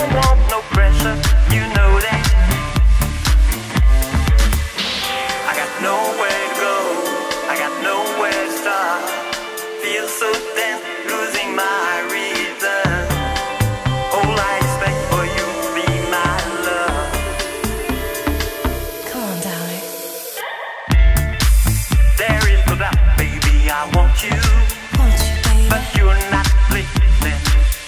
don't want no pressure, you know that. I got nowhere to go, I got nowhere to start. Feel so tense, losing my reason. All I expect for you to be my love. Come on, darling. There is no doubt, baby, I want you. Want you, baby. But you're not listening.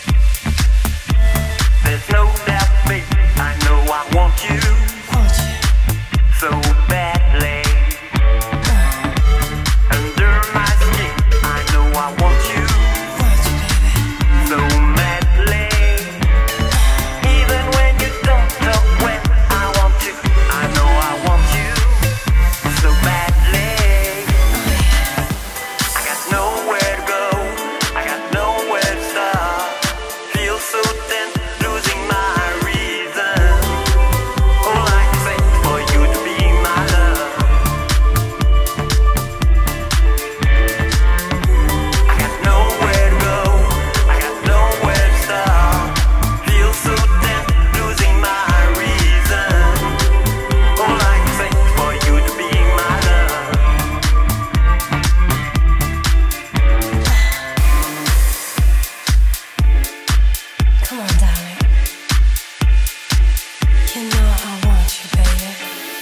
There's no doubt, baby, I know I want you. Want you. So badly. Under my skin, I know I want you. Want you, baby. So madly. Even when you don't know when I want you, I know I want you. So badly. I got nowhere to go, I got nowhere to start. Feel so tense, losing my reason. All I can say for you to be my love. I got nowhere to go, I got nowhere to start. Feel so tense, losing my reason. All I can say for you to be my love. Come on, darling. You know I want you, baby.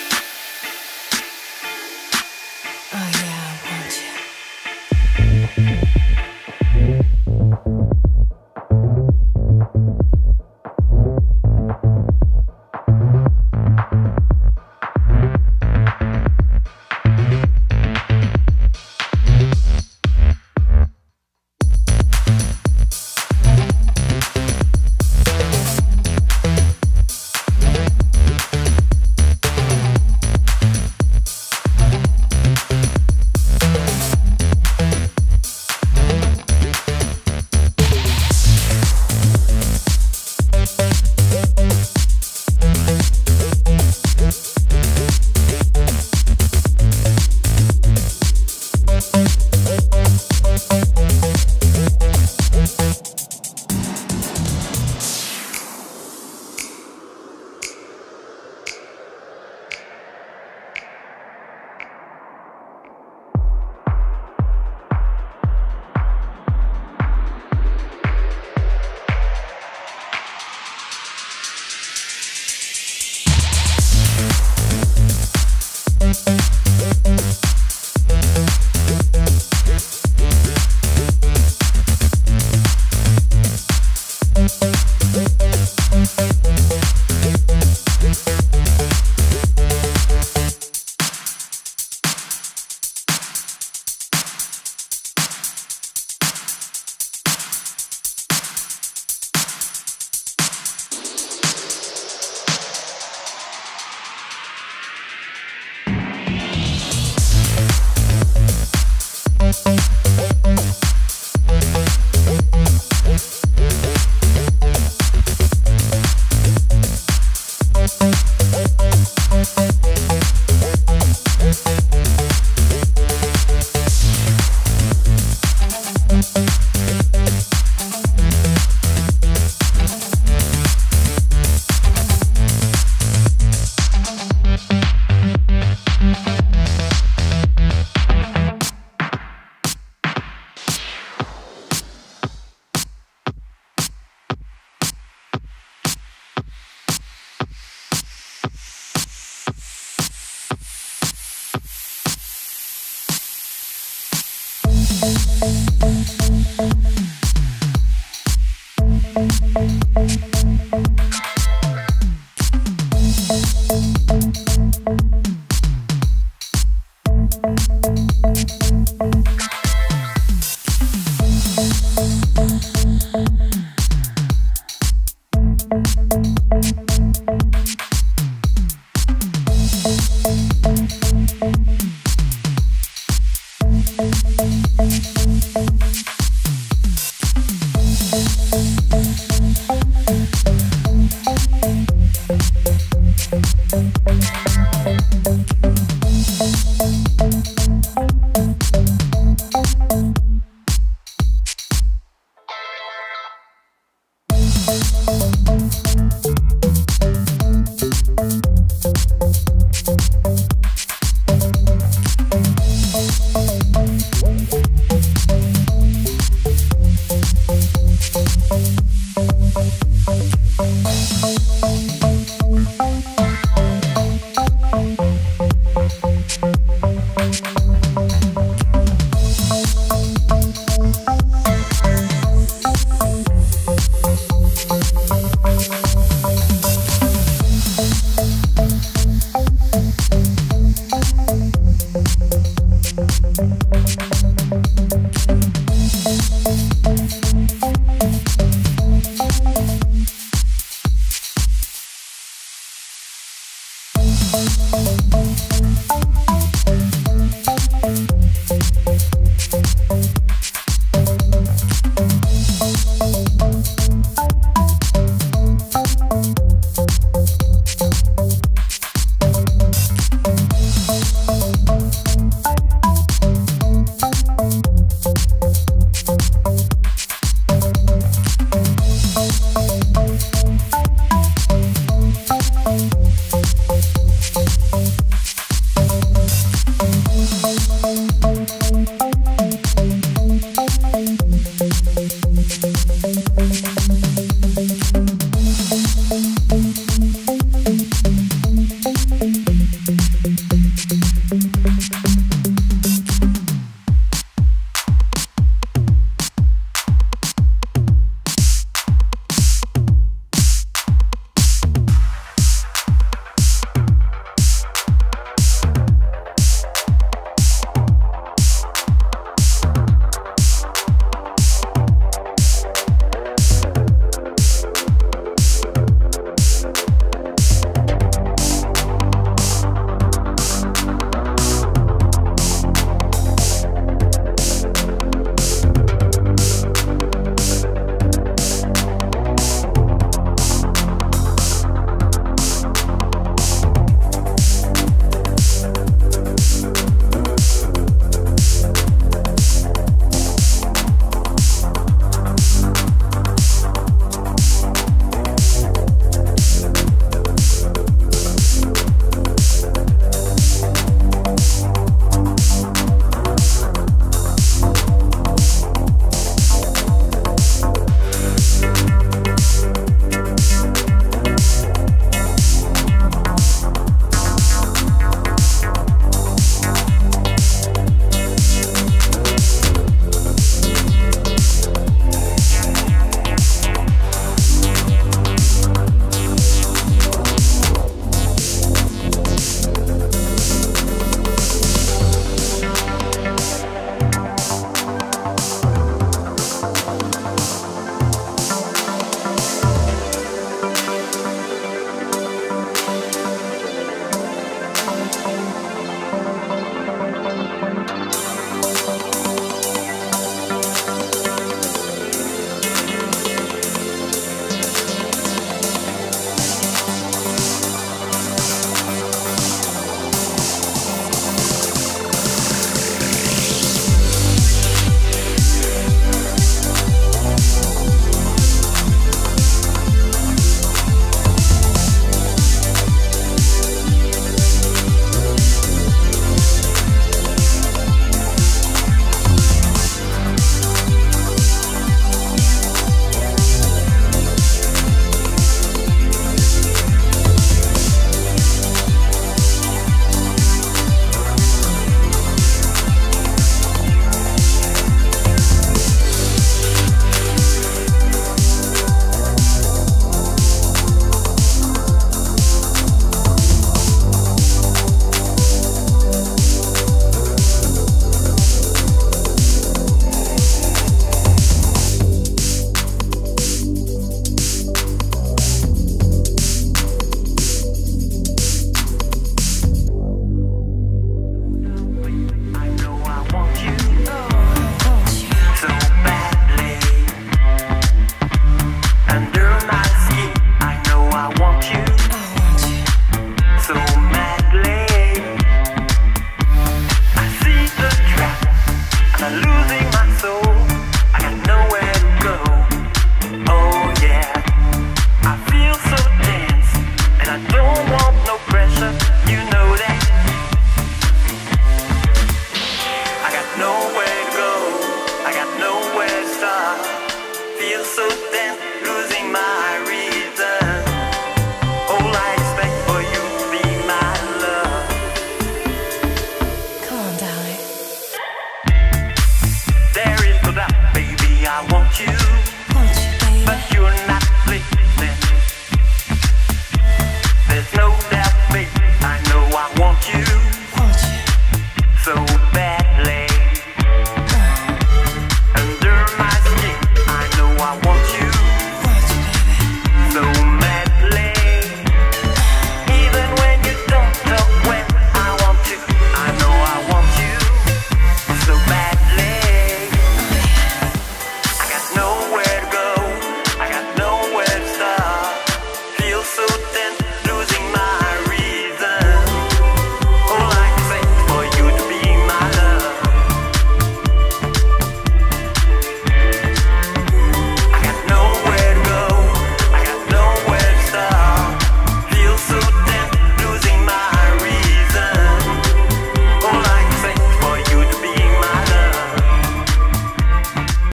Oh yeah, I want you.